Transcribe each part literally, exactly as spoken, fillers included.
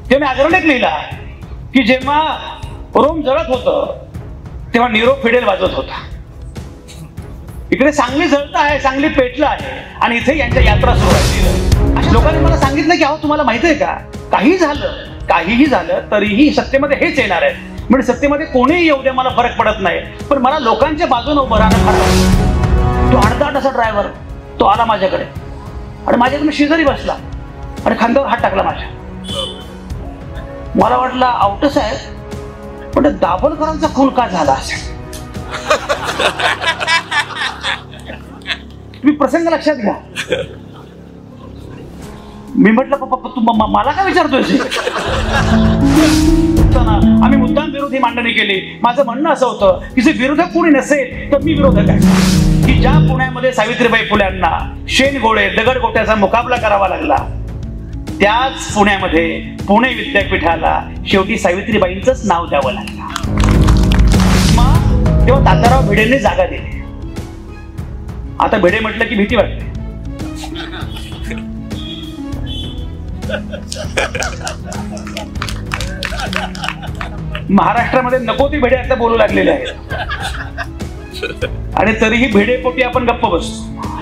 ते मी आग्रलेख लिहिला की जेव्हा रोम जळत होतं तेव्हा नीरो फिडेल वाजत होता. इकडे सांगली जळतं आहे, सांगली पेटलं आहे आणि इथे यांच्या यात्रा सुरू आहे. लोकांनी मला सांगितलं की अहो तुम्हाला माहिती आहे का, काही झालं काहीही झालं तरीही सत्तेमध्ये हेच येणार आहे. म्हणजे सत्तेमध्ये कोणीही येऊ द्या मला फरक पडत नाही, पण मला लोकांच्या बाजूने उभं राहणं फार. तो अर्धाट असा ड्रायव्हर तो आला माझ्याकडे आणि माझ्याकडे शेजारी बसला आणि खांद्यावर हात टाकला माझ्या. मला वाटलं आवटं साहेब पण दाभोलकरांचा खून का झाला असेल. तुम्ही प्रसंग लक्षात घ्या. मी म्हटलं पप्पा तू मला काय विचारतोय. आम्ही मुद्दाम विरोधी मांडणी केली. माझं म्हणणं असं होतं की जे विरोधक कोणी नसेल तर मी विरोधक आहे. की ज्या पुण्यामध्ये सावित्रीबाई फुल्यांना शेणगोळे दगडगोट्याचा मुकाबला करावा लागला, त्याच पुण्यामध्ये पुणे विद्यापीठाला शेवटी सावित्रीबाईंचंच नाव द्यावं लागलं. मग तेव्हा तात्याराव भिडेंनी जागा दिली. आता भिडे म्हटलं की भीती वाटते. महाराष्ट्रामध्ये नको ती भिडे आता बोलू लागलेले आहेत आणि तरीही भिडेपोटी आपण गप्प बसतो.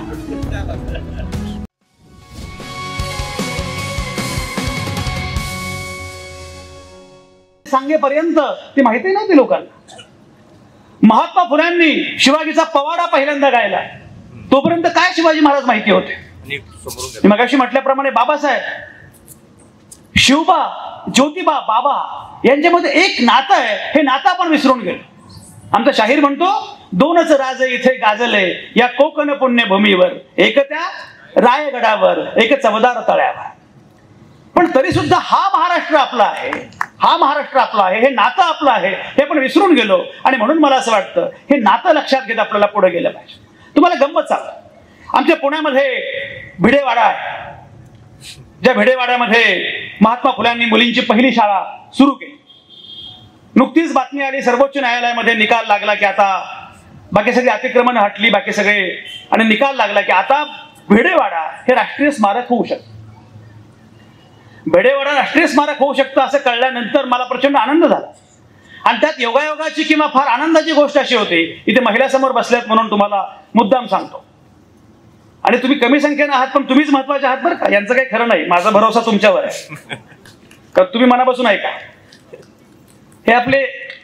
सांगेपर्यंत ती माहिती नव्हती लोकांना. महात्मा फुल्यांनी शिवाजीचा पवाडा पहिल्यांदा गायला तोपर्यंत काय शिवाजी महाराज माहिती होते. मगाशी म्हटल्याप्रमाणे बाबासाहेब, शिवबा, ज्योतिबा, बाबा यांच्यामध्ये एक नातं आहे. हे नातं आपण विसरून गेलो. आमचा शाहीर म्हणतो दोनच राजे इथे गाजले या कोकण पुण्यभूमीवर, एक त्या रायगडावर एक चवदार तळ्यावर. पण तरी सुद्धा हा महाराष्ट्र आपला आहे, हा महाराष्ट्र आपला आहे, हे नातं आपलं आहे हे आपण विसरून गेलो. आणि म्हणून मला असं वाटतं हे नातं लक्षात घेत आपल्याला पुढे गेलं पाहिजे. तुम्हाला गंमत सांगतो, आमच्या पुण्यामध्ये भिडेवाडा आहे. ज्या भिडेवाड्यामध्ये महात्मा फुल्यांनी मुलींची पहिली शाळा सुरू केली. नुकतीच बातमी आली सर्वोच्च न्यायालयामध्ये निकाल लागला की आता बाकी सगळी अतिक्रमण हटली बाकी सगळे आणि निकाल लागला की आता भिडेवाडा हे राष्ट्रीय स्मारक होऊ शकतं. भिडेवाडा राष्ट्रीय स्मारक होऊ शकतं असं कळल्यानंतर मला प्रचंड आनंद झाला. आणि त्यात योगायोगाची किंवा फार आनंदाची गोष्ट अशी होती, इथे महिला समोर बसल्यात म्हणून तुम्हाला मुद्दाम सांगतो. आणि तुम्ही कमी संख्येने आहात पण तुम्हीच महत्वाचे आहात बरं का. यांचं काही खरं नाही. माझा भरोसा तुमच्यावर आहे. कारण तुम्ही मनापासून ऐका. हे आपले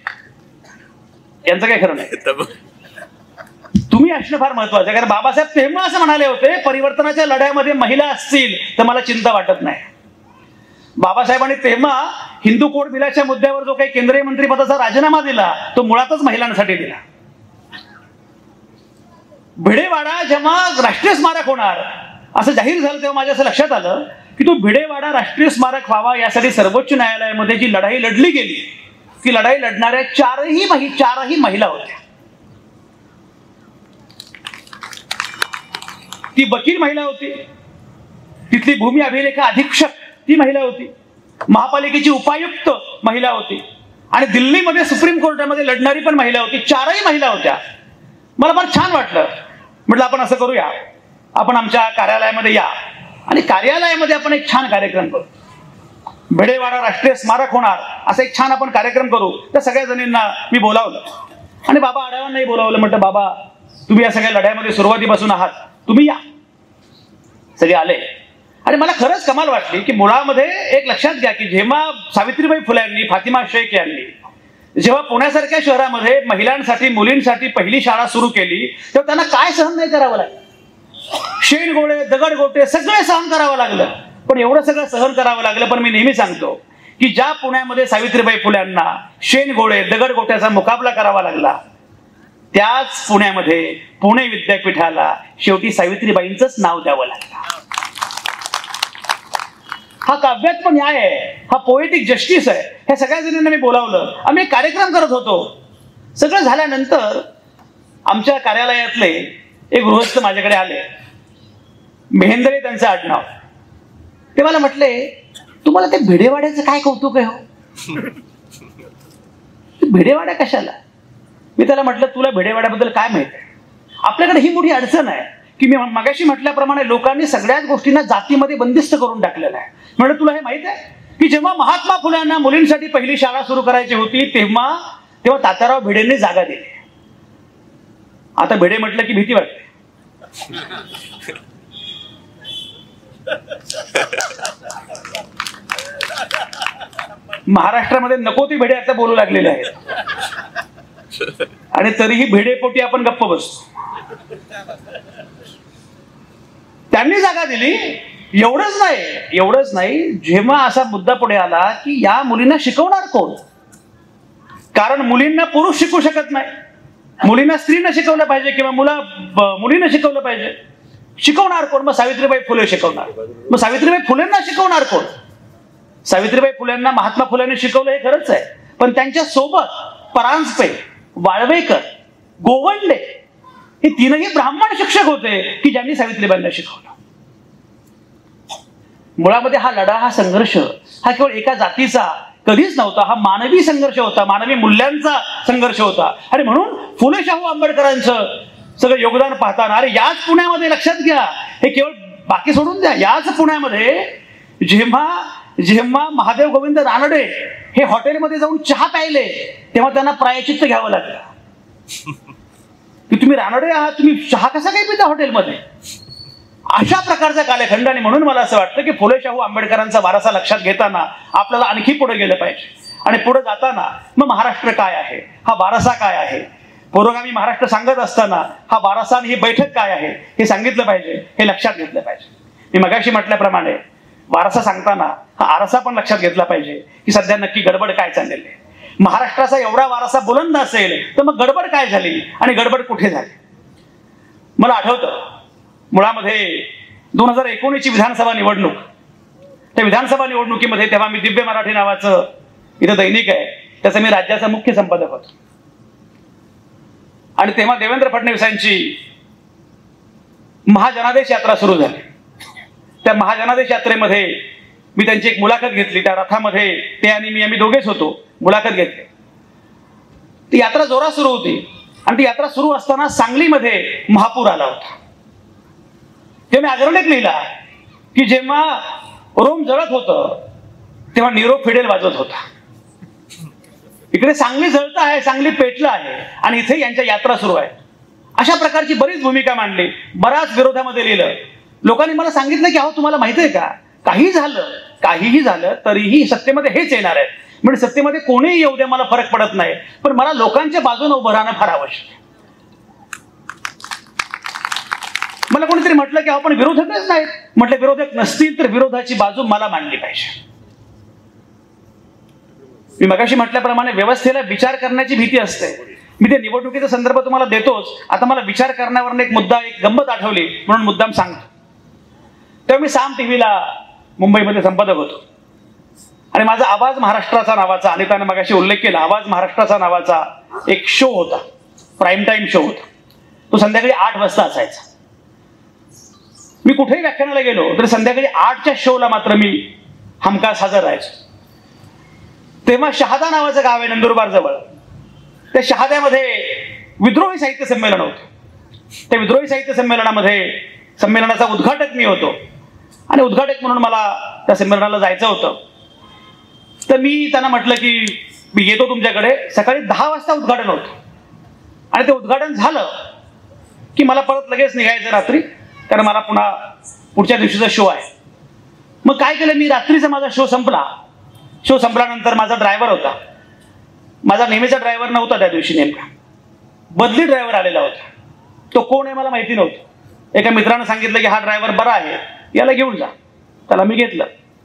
यांचं काही खरं नाही. तुम्ही असणं फार महत्वाचं आहे. कारण बाबासाहेब तेव्हा असं म्हणाले होते परिवर्तनाच्या लढ्यामध्ये महिला असतील तर मला चिंता वाटत नाही. बाबासाहेबांनी तेव्हा हिंदू कोड बिलाच्या मुद्द्यावर जो काही केंद्रीय मंत्रिपदाचा राजीनामा दिला तो मुळातच महिलांसाठी दिला. भिडेवाडा जेव्हा राष्ट्रीय स्मारक होणार असं जाहीर झालं तेव्हा माझ्या असं लक्षात आलं की तो भिडेवाडा राष्ट्रीय स्मारक व्हावा यासाठी सर्वोच्च न्यायालयामध्ये जी लढाई लढली गेली ती लढाई लढणाऱ्या चारही महि चारही महिला होत्या. ती वकील महिला होती, तिथली भूमी अभिलेखा अधीक्षक ती महिला होती, महापालिकेची उपायुक्त महिला होती आणि दिल्लीमध्ये सुप्रीम कोर्टामध्ये लढणारी पण महिला होती. चारही महिला होत्या. मला फार छान वाटलं. म्हटलं आपण असं करूया, आपण आमच्या कार्यालयामध्ये या आणि कार्यालयामध्ये आपण एक छान कार्यक्रम करू. भिडेवाडा राष्ट्रीय स्मारक होणार असा एक छान आपण कार्यक्रम करू. त्या सगळ्या जणींना मी बोलावलं आणि बाबा आढावांनाही बोलावलं. म्हटलं बाबा तुम्ही या सगळ्या लढ्यामध्ये सुरुवातीपासून आहात, तुम्ही या. सगळे आले आणि मला खरंच कमाल वाटली की मुळामध्ये एक लक्षात घ्या की जेव्हा सावित्रीबाई फुल्यांनी, फातिमा शेख यांनी जेव्हा पुण्यासारख्या शहरामध्ये महिलांसाठी मुलींसाठी पहिली शाळा सुरू केली तेव्हा त्यांना काय सहन नाही करावं लागलं. शेणगोळे दगडगोटे सगळे सहन करावं लागलं. पण एवढं सगळं सहन करावं लागलं पण मी नेहमी सांगतो की ज्या पुण्यामध्ये सावित्रीबाई फुल्यांना शेणगोळे दगडगोट्याचा मुकाबला करावा लागला त्याच पुण्यामध्ये पुणे विद्यापीठाला शेवटी सावित्रीबाईंचंच नाव द्यावं लागलं. हा काव्यात्म न्याय आहे, हा पोएटिक जस्टिस आहे. हे सगळ्या जणांना मी बोलावलं. आम्ही एक कार्यक्रम करत होतो. सगळं झाल्यानंतर आमच्या कार्यालयातले एक गृहस्थ माझ्याकडे आले. मेहेंद्रे त्यांचं आडनाव. ते मला म्हटले तुम्हाला ते भिडेवाड्याचं काय कौतुक आहे हो? भिडेवाड्या कशाला? मी त्याला म्हटलं तुला भिडेवाड्याबद्दल काय माहित आहे? आपल्याकडे ही मोठी अडचण आहे की मी मगाशी म्हटल्याप्रमाणे लोकांनी सगळ्याच गोष्टींना जातीमध्ये बंदिस्त करून टाकलेलं आहे. म्हणजे तुला हे माहित आहे की जेव्हा महात्मा फुल्यांना मुलींसाठी पहिली शाळा सुरू करायची होती तेव्हा तेव्हा तात्याराव भिडेंनी जागा दिली. आता भिडे म्हटलं की भीती वाटते. महाराष्ट्रामध्ये नको ती भिडे आता बोलू लागलेले आहेत आणि तरीही भिडेपोटी आपण गप्प बसतो. त्यांनी जागा दिली. एवढंच नाही एवढंच नाही जेव्हा असा मुद्दा पुढे आला की या मुलींना शिकवणार कोण, कारण मुलींना पुरुष शिकू शकत नाही, मुलींना स्त्रीनं शिकवलं पाहिजे किंवा मुला मुलीनं शिकवलं पाहिजे, शिकवणार कोण? मग सावित्रीबाई फुले शिकवणार. मग सावित्रीबाई फुलेंना शिकवणार कोण? सावित्रीबाई फुलेंना महात्मा फुलेंनी शिकवलं हे खरंच आहे, पण त्यांच्या सोबत परांजपे, वाळवेकर, गोवंडे हे तीनही ब्राह्मण शिक्षक होते की ज्यांनी सावित्रीबाईंना शिकवलं. मुळामध्ये हा लढा, हा संघर्ष हा केवळ एका जातीचा कधीच नव्हता, हा मानवी संघर्ष होता, मानवी मूल्यांचा संघर्ष होता. आणि म्हणून फुले शाहू आंबेडकरांचं सगळं योगदान पाहताना अरे याच पुण्यामध्ये लक्षात घ्या, हे केवळ बाकी सोडून द्या, याच पुण्यामध्ये जेव्हा जेव्हा महादेव गोविंद रानडे हे हॉटेलमध्ये जाऊन चहा प्यायले तेव्हा त्यांना प्रायश्चित्त घ्यावं लागलं की तुम्ही रानडे आहात, तुम्ही चहा कसा काय पिता हॉटेलमध्ये. अशा प्रकारचा कालखंड. आणि म्हणून मला असं वाटतं की फुले शाहू आंबेडकरांचा वारसा लक्षात घेताना आपल्याला आणखी पुढे गेलं पाहिजे. आणि पुढे जाताना मग महाराष्ट्र काय आहे, हा वारसा काय आहे, पुरोगामी महाराष्ट्र सांगत असताना हा वारसा आणि ही बैठक काय आहे हे सांगितलं पाहिजे, हे लक्षात घेतलं पाहिजे. मी मगाशी म्हटल्याप्रमाणे वारसा सांगताना हा आरसा पण लक्षात घेतला पाहिजे की सध्या नक्की गडबड काय चाललेली आहे. महाराष्ट्राचा एवढा वारसा बुलंद असेल तर मग गडबड काय झाली आणि गडबड कुठे झाली. मला आठवतं मुळामध्ये दोन हजार एकोणीसची विधानसभा निवडणूक, त्या विधानसभा निवडणुकीमध्ये तेव्हा मी दिव्य मराठी नावाचं इथं दैनिक आहे त्याचं मी राज्याचा मुख्य संपादक होतो. आणि तेव्हा देवेंद्र फडणवीसांची महाजनादेश यात्रा सुरू झाली. त्या महाजनादेश यात्रेमध्ये मी त्यांची एक मुलाखत घेतली. त्या रथामध्ये ते आणि मी आम्ही दोघेच होतो, मुलाखत घेतली. ती यात्रा जोरात सुरू होती आणि ती यात्रा सुरू असताना सांगलीमध्ये महापूर आला होता. तेव्हा मी अग्रलेख लिहिला की जेव्हा रोम जळत होतं तेव्हा नीरो फिडेल वाजवत होता. इकडे सांगली जळत आहे, सांगली पेटलं आहे आणि इथे यांच्या यात्रा सुरू आहे. अशा प्रकारची बरीच भूमिका मांडली, बराच विरोधामध्ये लिहिलं. लोकांनी मला सांगितलं की अहो तुम्हाला माहिती आहे का, काही झालं काहीही झालं तरीही सत्तेमध्ये हेच येणार आहे. म्हणजे सत्तेमध्ये कोणीही येऊ द्या मला फरक पडत नाही, पण मला लोकांच्या बाजूने उभं राहणं फार आवश्यक आहे. मला कोणीतरी म्हटलं की आपण विरोधकच नाहीत. म्हटलं विरोधक नसतील तर विरोधाची बाजू मला मांडली पाहिजे. मी मगाशी म्हटल्याप्रमाणे व्यवस्थेला विचार करण्याची भीती असते. मी ते निवडणुकीचा संदर्भ तुम्हाला देतोच. आता मला विचार करण्यावर एक मुद्दा, एक गंमत आठवली म्हणून मुद्दाम सांगतो. तेव्हा मी साम टीव्हीला मुंबईमध्ये संपादक होतो आणि माझा आवाज महाराष्ट्राचा नावाचा, आणि त्याने मगाशी उल्लेख केला, आवाज महाराष्ट्राचा नावाचा एक शो होता, प्राईम टाइम शो होता. तो संध्याकाळी आठ वाजता असायचा. मी कुठेही व्याख्यानाला गेलो तरी संध्याकाळी आठच्या शोला मात्र मी हमखास हजर राहायचो. तेव्हा शहादा नावाचं गाव आहे नंदुरबार जवळ. त्या शहाद्यामध्ये विद्रोही साहित्य संमेलन होतं. त्या विद्रोही साहित्य संमेलनामध्ये संमेलनाचा उद्घाटक मी होतो आणि उद्घाटक म्हणून मला त्या संमेलनाला जायचं होतं. तर मी त्यांना म्हटलं की मी येतो तुमच्याकडे. सकाळी दहा वाजता उद्घाटन होतं आणि ते उद्घाटन झालं की मला परत लगेच निघायचं रात्री, कारण मला पुन्हा पुढच्या दिवशीचा शो आहे. मग काय केलं मी, रात्रीचा माझा शो संपला. शो संपल्यानंतर माझा ड्रायव्हर होता, माझा नेहमीचा ड्रायव्हर नव्हता त्या दिवशी, नेमका बदली ड्रायव्हर आलेला होता. तो कोण आहे मला माहिती नव्हतं. एका मित्रानं सांगितलं की हा ड्रायव्हर बरा आहे, याला घेऊन जा. त्याला मी घेतलं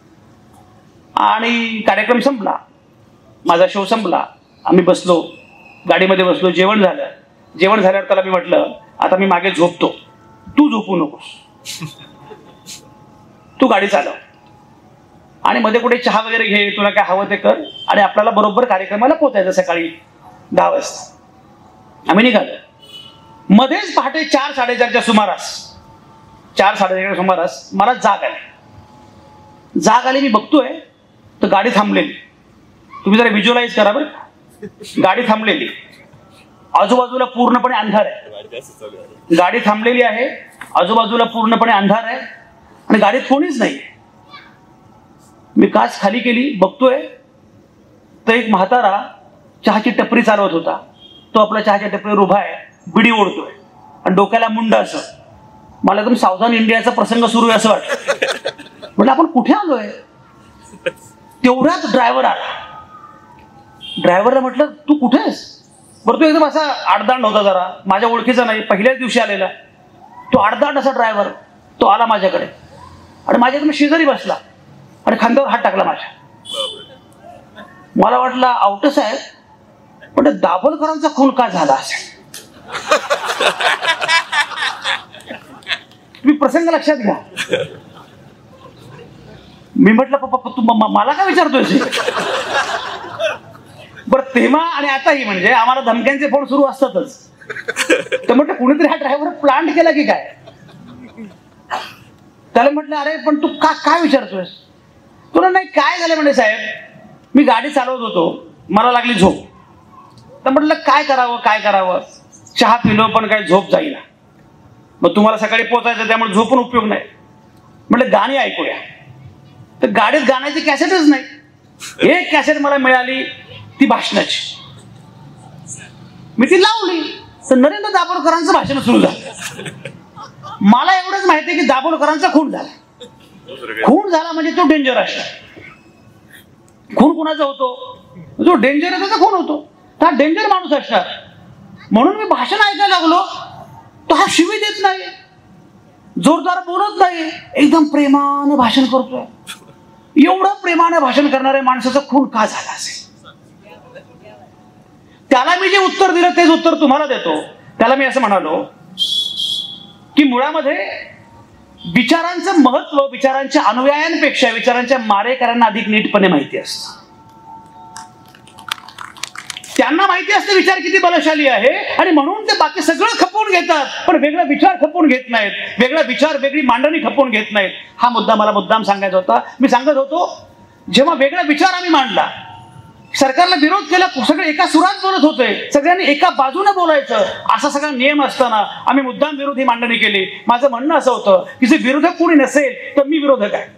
आणि कार्यक्रम संपला, माझा शो संपला. आम्ही बसलो, गाडीमध्ये बसलो, जेवण झालं. जेवण झाल्यावर त्याला मी म्हटलं आता मी मागे झोपतो, तू झोपू नकोस, तू गाडी चालव आणि मध्ये कुठे चहा वगैरे घे, तुला काय हवं ते कर आणि आपल्याला बरोबर कार्यक्रमाला पोचायचं सकाळी दहा वाजता. आम्ही निघालो. मध्येच पहाटे चार साडेचारच्या सुमारास चार साडेचारच्या सुमारास मला जाग आली. जाग आली, मी बघतोय तर गाडी थांबलेली. तुम्ही जरा व्हिज्युअलाइज करा बरं. गाडी थांबलेली, आजूबाजूला पूर्णपणे अंधार आहे. गाडी थांबलेली आहे, आजूबाजूला पूर्णपणे अंधार आहे आणि गाडीत कोणीच नाही. मी काच खाली केली, बघतोय तर एक म्हातारा चहाची टपरी चालवत होता. तो आपल्या चहाच्या टपरीवर उभा आहे, बिडी ओढतोय आणि डोक्याला मुंड असं. मला एकदम सावधान इंडियाचा प्रसंग सुरू आहे असं वाटतं. म्हटलं आपण कुठे आलोय. तेवढ्याच ड्रायव्हर आला. ड्रायव्हरला म्हटलं तू कुठे आहेस. बरं, तो एकदम असा आडदांड होता, जरा माझ्या ओळखीचा नाही, पहिल्याच दिवशी आलेला. तो आडदांड असा ड्रायव्हर, तो आला माझ्याकडे आणि माझ्या एकदम शेजारी बसला आणि खांद्यावर हात टाकला माझ्या. मला वाटलं आवट साहेब, पण दाभोलकरांचा खून का झाला असेल. तुम्ही प्रसंग लक्षात घ्या. मी म्हटलं पप्पा तू मला काय विचारतोय. बरं, तेव्हा आणि आताही म्हणजे आम्हाला धमक्यांचे फोन सुरू असतातच. तर म्हटलं कुणीतरी हा ड्रायव्हर प्लांट केला की काय. त्याला म्हटलं अरे पण तू का काय विचारतोयस. तुला नाही काय झालं म्हणजे साहेब, मी गाडी चालवत होतो, मला लागली झोप. तर म्हटलं काय करावं काय करावं. चहा पिलो पण काय झोप जाईना. मग तुम्हाला सकाळी पोचायचं, त्यामुळे झोपून उपयोग नाही. म्हटलं गाणी ऐकूया. तर गाडीत गाण्याची कॅसेटच नाही. एक कॅसेट मला मिळाली, ती भाषणाची. मी ती लावली तर नरेंद्र दाभोलकरांचं भाषण सुरू झालं. मला एवढंच माहिती आहे की दाभोलकरांचा खून झाला. खून झाला म्हणजे तो डेंजर असणार. खून कुणाचा होतो, जो डेंजर आहे त्याचा खून होतो. हा डेंजर माणूस असणार. म्हणून मी भाषण ऐकायला लागलो. तो हा शिवी देत नाही, जोरदार बोलत नाही, एकदम प्रेमानं भाषण करतोय. एवढं प्रेमानं भाषण करणाऱ्या माणसाचा खून का झाला असेल. त्याला मी जे उत्तर दिलं तेच उत्तर तुम्हाला देतो. त्याला मी असं म्हणालो की मुळामध्ये विचारांचं महत्व विचारांच्या अनुयायांपेक्षा विचारांच्या मारेकरांना अधिक नीटपणे माहिती असतं. त्यांना माहिती असते विचार किती बलशाली आहे आणि म्हणून ते बाकी सगळं खपवून घेतात, पण वेगळा विचार खपवून घेत नाहीत. वेगळा विचार वेगळी मांडणी खपवून घेत नाहीत. हा मुद्दा मला मुद्दाम सांगायचा होता. मी सांगत होतो जेव्हा वेगळा विचार आम्ही मांडला, सरकारला विरोध केला, सगळे एका सुरात बोलत होते, सगळ्यांनी एका बाजूने बोलायचं असा सगळा नियम असताना आम्ही मुद्दाम विरोधी मांडणी केली. माझं म्हणणं असं होतं की जे विरोधक कोणी नसेल तर मी विरोधक आहे.